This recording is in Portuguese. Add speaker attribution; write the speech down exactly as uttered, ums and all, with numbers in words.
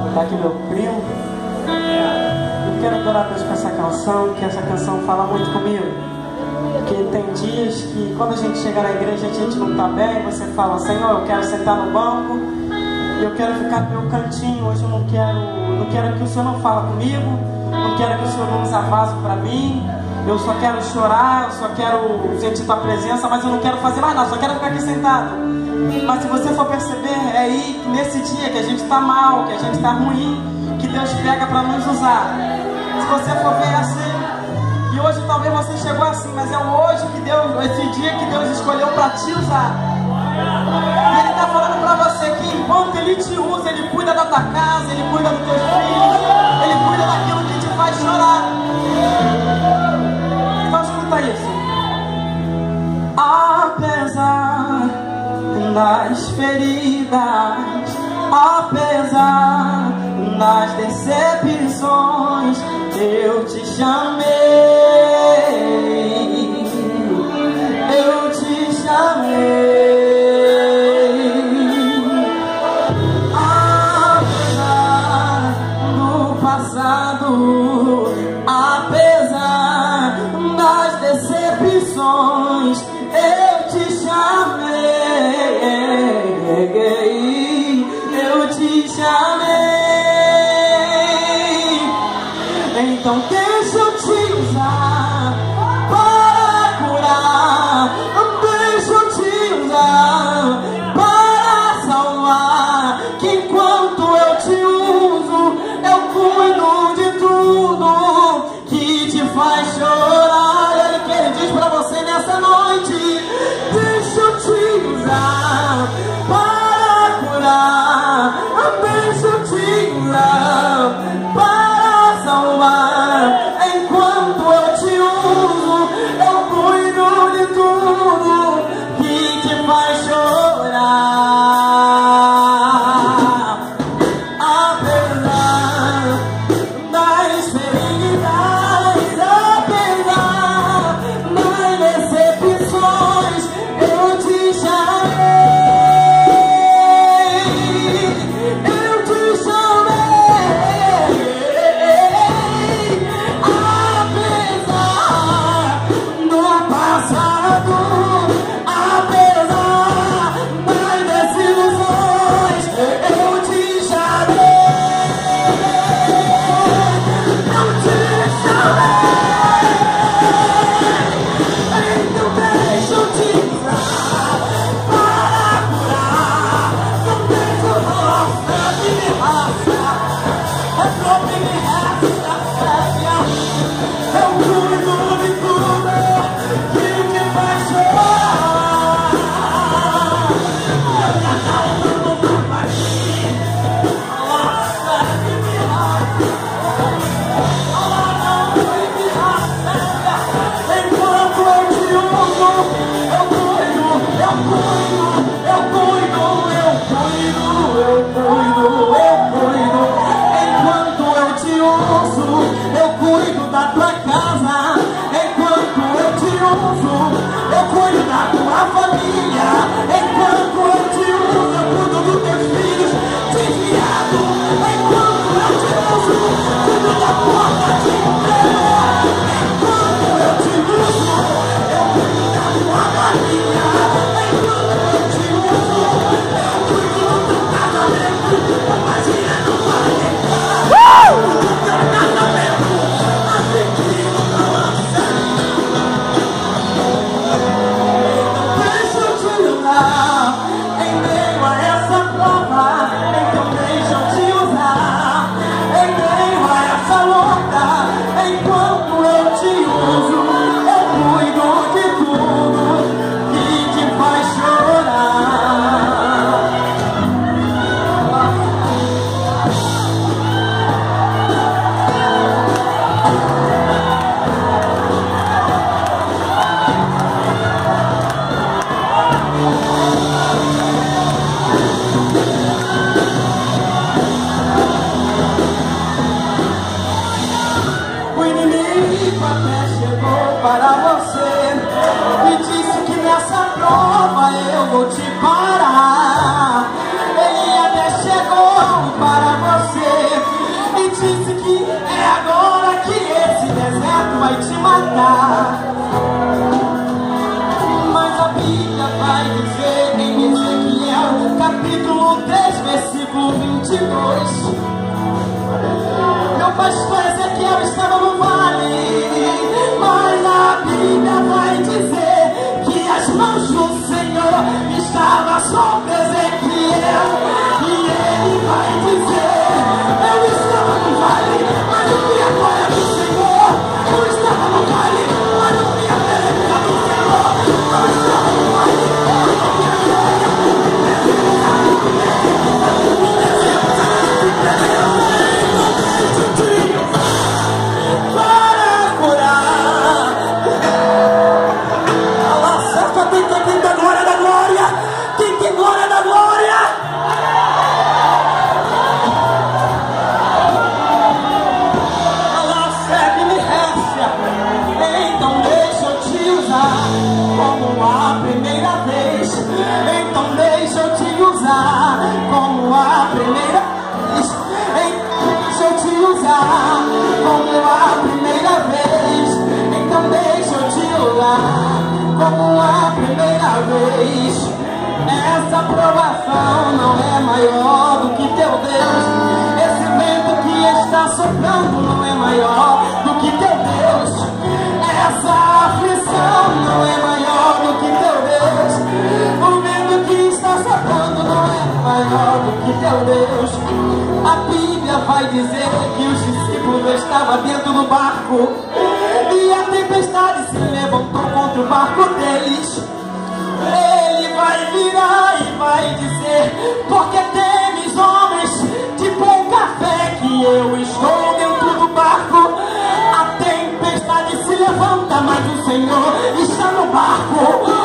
Speaker 1: Tá aqui meu primo. Eu quero adorar a Deus com essa canção, que essa canção fala muito comigo. Porque tem dias que quando a gente chega na igreja a gente não tá bem, você fala: Senhor, eu quero sentar no banco e eu quero ficar no meu cantinho. Hoje eu não quero, não quero que o Senhor não fale comigo, não quero que o Senhor não usa vaso para mim. Eu só quero chorar, eu só quero sentir tua presença, mas eu não quero fazer mais nada, só quero ficar aqui sentado. Mas se você for perceber, é aí que nesse dia que a gente está mal, que a gente está ruim, que Deus pega para nos usar. Se você for ver assim, e hoje talvez você chegou assim, mas é hoje que Deus, esse dia que Deus escolheu para te usar. E Ele está falando para você que enquanto Ele te usa, Ele cuida da tua casa, Ele cuida dos teus filhos, Ele cuida daquilo que te faz chorar. Então escuta isso. Apesar das feridas, apesar das decepções, eu te chamei, eu te chamei. Apesar do passado, apesar das decepções, eu te chamei, eu te chamei. Então deixa eu te usar para curar, deixa eu te usar para salvar, que enquanto eu te uso, eu cuido de tudo que te faz chorar. Ele que Ele diz pra você nessa noite: deixa eu te usar para curar, deixa eu te usar para salvar, enquanto eu te uso, eu cuido de tudo que te faz chorar. Apesar das feridas, apesar das decepções, eu te chamei, eu te chamei. Apesar do passado, apesar das desilusões, eu te chamei, eu te chamei. Então deixa eu te usar para curar, não deixa eu mostrar que me raça, é só que me resta séria. Eu cuido de tudo que te faz chorar. Eu já não vou mais ir, nossa, que me raça, ela não me raça. Enquanto eu te uso, eu cuido, eu cuido, eu cuido, eu cuido, eu cuido, eu cuido. Enquanto eu te uso, eu cuido da tua casa. Enquanto eu te uso, eu cuido da tua família. Enquanto eu te uso, eu cuido dos teus filhos desviados. Enquanto eu te uso, cuido da porta de emprego. Enquanto eu te uso, eu cuido da tua família. Enquanto eu te uso, eu cuido do teu casamento. Imagina não vai entrar no teu casamento, assim que não lança. Deixa eu te usar em meio a essa prova. Então deixa eu te usar em meio a essa luta. Enquanto eu te uso, eu cuido de tudo que te faz chorar. O inimigo até chegou para você e disse que nessa prova eu vou te parar. Ele até chegou para você chorar. Mas a Bíblia vai dizer em Ezequiel, capítulo três, versículo vinte e dois. Meu pastor Ezequiel estava no vale, mas a Bíblia vai dizer que as mãos do Senhor estavam sobre Ezequiel. E ele vai dizer: eu estava no vale, mas eu vi a glória do Senhor. Eu estava no vale, mas eu vi a presença do Senhor. Eu estava no vale, mas eu vi a glória do Senhor. Para curar. Allah, certo, tem que tem da glória da glória. Tem que glória da glória. Allah, serve-me récia. Então deixa eu te usar como a primeira vez. Então deixa eu te usar como a primeira vez. Deixa eu te usar como a primeira vez. Então deixa eu te usar como a primeira vez. Essa provação não é maior do que teu Deus. Esse vento que está soprando não é maior do que teu Deus. Essa aflição não é maior do que teu Deus. O vento que está soprando não é maior do que teu Deus. A Bíblia vai dizer que os discípulos estavam dentro do barco e a tempestade se levantou contra o barco deles. Ele vai virar e vai dizer: porque temes, homens de pouca fé, que eu estou dentro do barco. A tempestade se levanta, mas o Senhor está no barco.